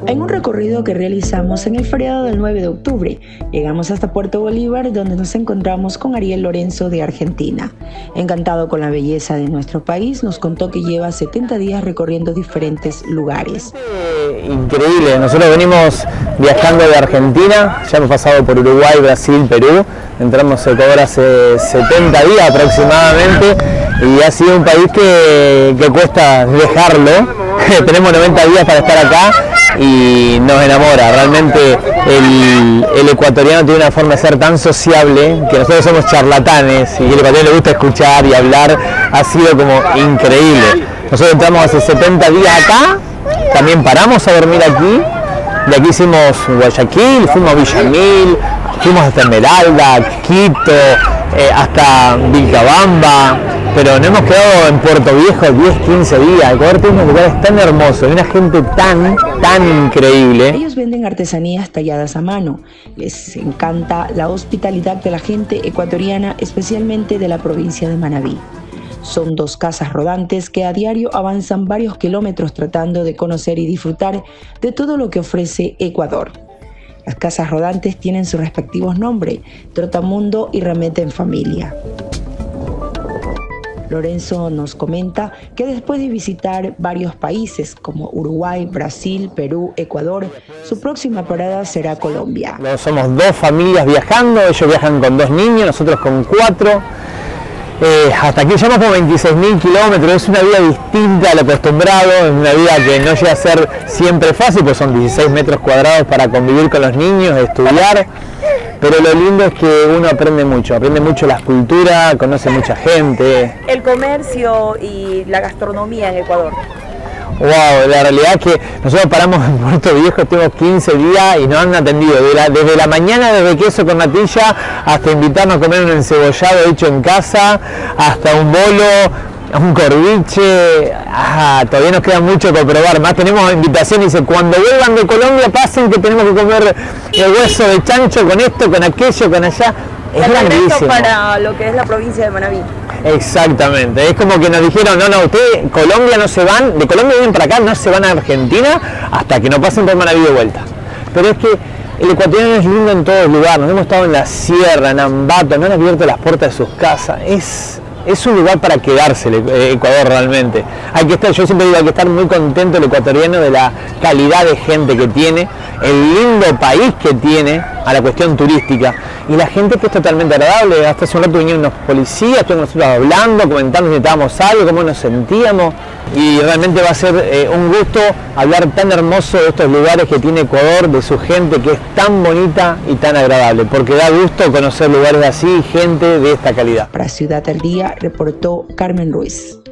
En un recorrido que realizamos en el feriado del 9 de octubre, llegamos hasta Puerto Bolívar, donde nos encontramos con Ariel Lorenzo de Argentina. Encantado con la belleza de nuestro país, nos contó que lleva 70 días recorriendo diferentes lugares. Increíble, nosotros venimos viajando de Argentina, ya hemos pasado por Uruguay, Brasil, Perú, entramos a Ecuador hace 70 días aproximadamente y ha sido un país que cuesta dejarlo. Tenemos 90 días para estar acá y nos enamora. Realmente el ecuatoriano tiene una forma de ser tan sociable que nosotros somos charlatanes y el ecuatoriano le gusta escuchar y hablar. Ha sido como increíble. Nosotros entramos hace 70 días acá, también paramos a dormir aquí. De aquí hicimos Guayaquil, fuimos a Villamil, fuimos hasta Esmeralda, Quito, hasta Vilcabamba, pero no hemos quedado en Puerto Viejo 10-15 días. Ecuador tiene unos lugares tan hermosos y una gente tan increíble. Ellos venden artesanías talladas a mano. Les encanta la hospitalidad de la gente ecuatoriana, especialmente de la provincia de Manabí. Son 2 casas rodantes que a diario avanzan varios kilómetros tratando de conocer y disfrutar de todo lo que ofrece Ecuador. Las casas rodantes tienen sus respectivos nombres: Trotamundo y Remete en Familia. Lorenzo nos comenta que después de visitar varios países como Uruguay, Brasil, Perú, Ecuador, su próxima parada será Colombia. Somos 2 familias viajando, ellos viajan con 2 niños, nosotros con 4. Hasta aquí llevamos como 26.000 kilómetros, es una vida distinta a lo acostumbrado, es una vida que no llega a ser siempre fácil, pues son 16 metros cuadrados para convivir con los niños, estudiar, pero lo lindo es que uno aprende mucho las culturas, conoce mucha gente. El comercio y la gastronomía en Ecuador. Wow, la realidad es que nosotros paramos en Puerto Viejo, tenemos 15 días y nos han atendido desde la mañana, desde queso con natilla hasta invitarnos a comer un encebollado hecho en casa, hasta un bolo, un corviche. Todavía nos queda mucho por probar, más tenemos invitaciones, dice, cuando vuelvan de Colombia pasen que tenemos que comer el hueso de chancho con esto, con aquello, con allá. Es grandísimo. Para lo que es la provincia de Manabí. Exactamente, es como que nos dijeron, no, ustedes Colombia no se van, de Colombia vienen para acá, no se van a Argentina hasta que no pasen por Manabí de vuelta. Pero es que el ecuatoriano es lindo en todos lugares, nos hemos estado en la sierra, en Ambato, nos han abierto las puertas de sus casas, es un lugar para quedarse Ecuador realmente. Yo siempre digo, hay que estar muy contento el ecuatoriano de la calidad de gente que tiene, el lindo país que tiene a la cuestión turística y la gente que es totalmente agradable. Hasta hace un rato vinieron unos policías, estuvimos nosotros hablando, comentando si necesitábamos algo, cómo nos sentíamos y realmente va a ser un gusto hablar tan hermoso de estos lugares que tiene Ecuador, de su gente que es tan bonita y tan agradable, porque da gusto conocer lugares así y gente de esta calidad. Para Ciudad al Día reportó Carmen Ruiz.